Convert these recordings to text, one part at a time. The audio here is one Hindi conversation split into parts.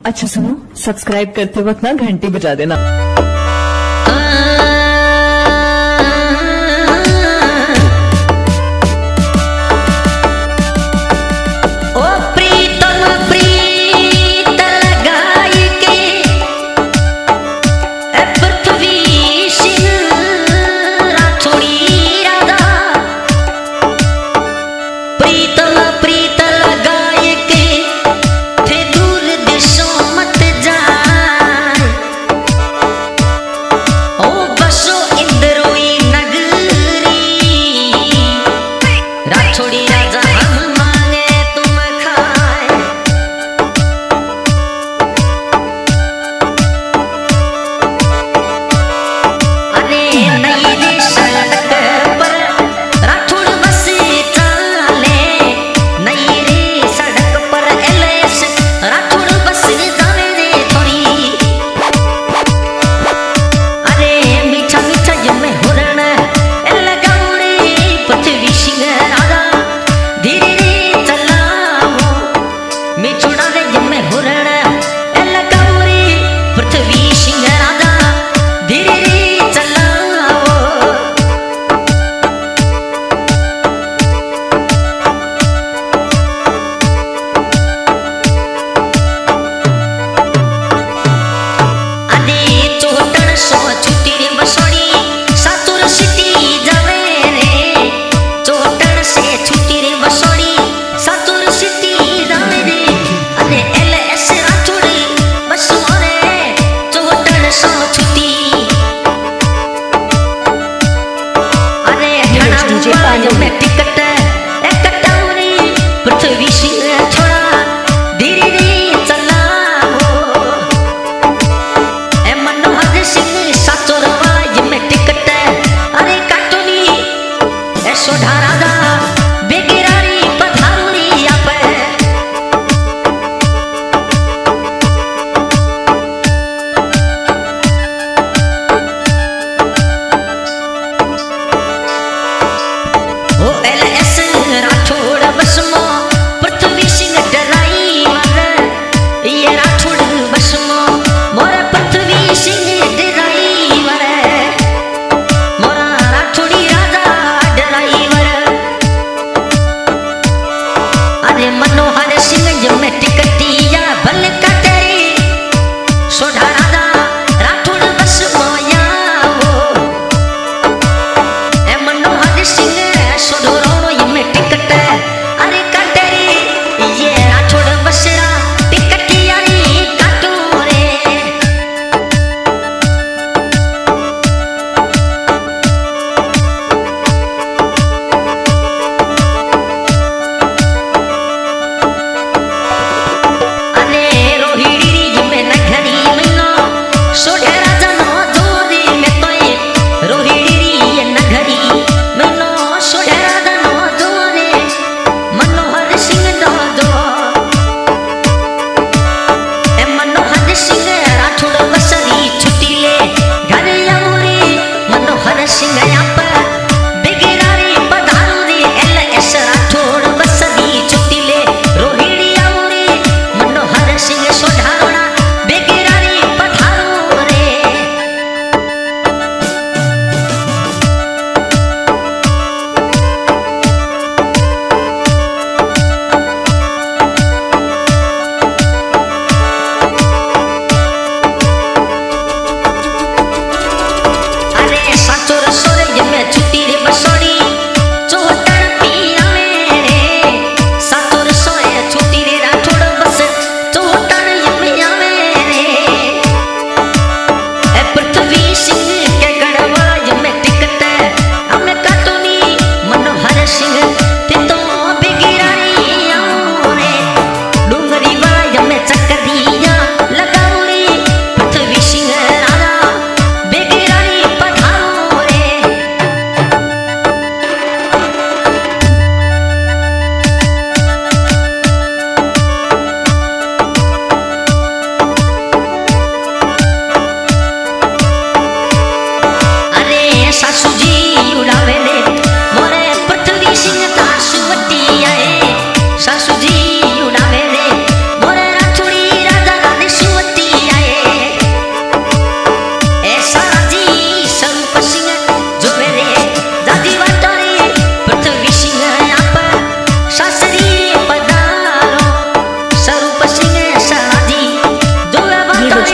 अच्छा सुनो, सब्सक्राइब करते वक्त ना घंटी बजा देना।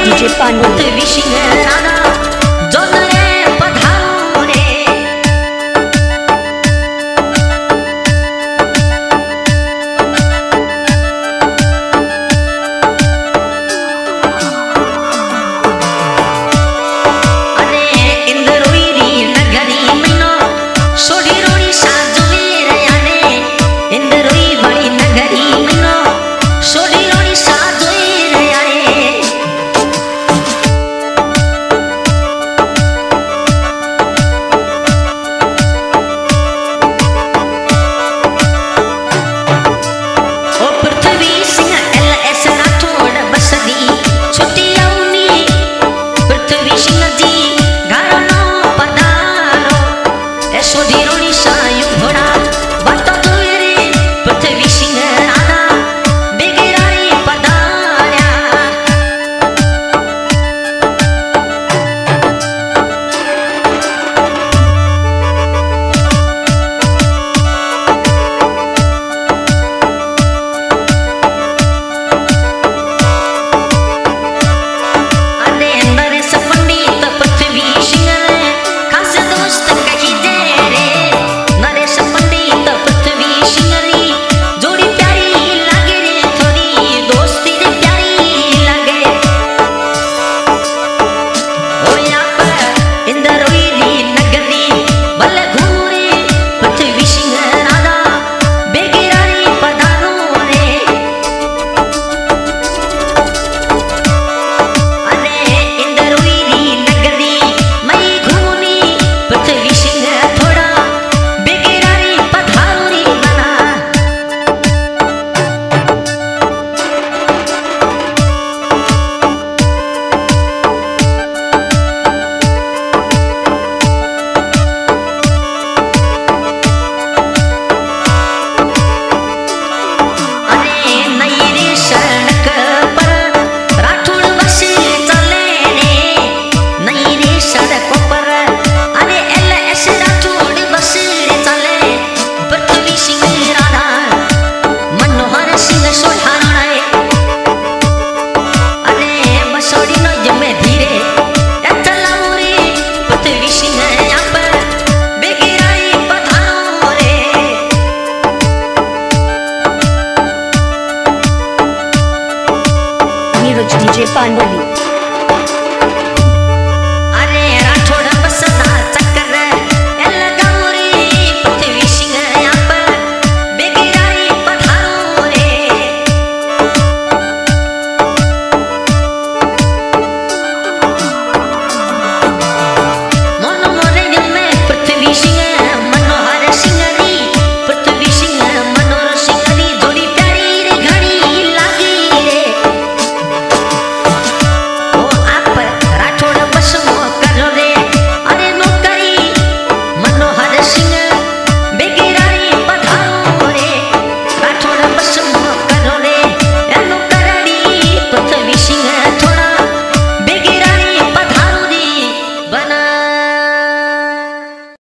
डीजे पृथ्वी सिंह राणा जोनरे पधारो रे अरे इंद्रोई री नगरी मनो सोडी रोड़ी साजुवे रया ने इंद्रोई बड़ी नगरी मनो सोडी रोड़ी साजुवे रया रे ओ पृथ्वी सिंह एलएस राठौड़ बसदी छुट्टी आउनी पृथ्वी सिंह जी घरनो पधारो ए सोडी रोड़ी सायु घोड़ा बतो तुरे पृथ्वी सिंह राणा बेगेरारी पधार्या अरे नरेश पंडित पृथ्वी सिंह ने खास दोस्त कही दे रे नरेश पंडित पृथ्वी सिंह री जोड़ी प्यारी लागे रे थोड़ी दोस्ती रे प्यारी लागे ओ यहाँ पर इंद्रोई री नगरी बल घूरे पृथ्वी सिंह राणा बेगेरारी पधारो रे अरे इंद्रोई री नगरी मई घूमी पृथ्वी सिंह थोड़ा बेगेरारी पधारो रे मना अरे नई रे सड़क पर राठौड़ बस चले रे नई रे सड़कों पर अरे एलएस राठौड़ बस चले पृथ्वी सिंह राणा मनोहर सिंह सोठाना रे अरे बसोड़ी नो जमे धीरे चलाओ रे पृथ्वी सिंह यहाँ पर बेगेरारी पधारो रे नीरज डीजे पांडोली